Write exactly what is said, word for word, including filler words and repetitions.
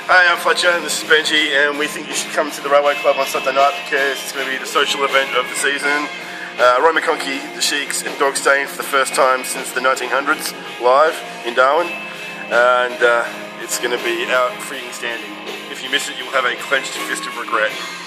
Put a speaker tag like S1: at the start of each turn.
S1: Hi, I'm Fletcher and this is Benji, and we think you should come to the Railway Club on Sunday night because it's going to be the social event of the season. Uh, Roymackonkey, the Sheikhs and Dorkstain for the first time since the nineteen hundreds, live in Darwin, and uh, it's going to be out freaking standing. If you miss it, you'll have a clenched fist of regret.